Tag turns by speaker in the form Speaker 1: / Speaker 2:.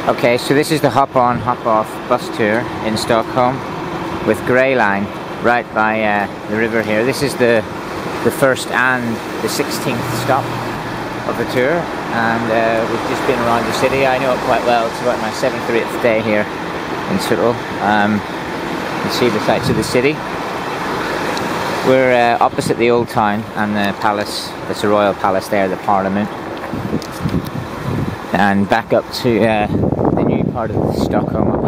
Speaker 1: Okay, so this is the hop-on, hop-off bus tour in Stockholm with Grey Line right by the river here. This is the first and the 16th stop of the tour, and we've just been around the city. I know it quite well. It's about my 7th or 8th day here in Stockholm. You can see the sights of the city. We're opposite the old town and the palace. It's a royal palace there, the Parliament. And back up to the new part of Stockholm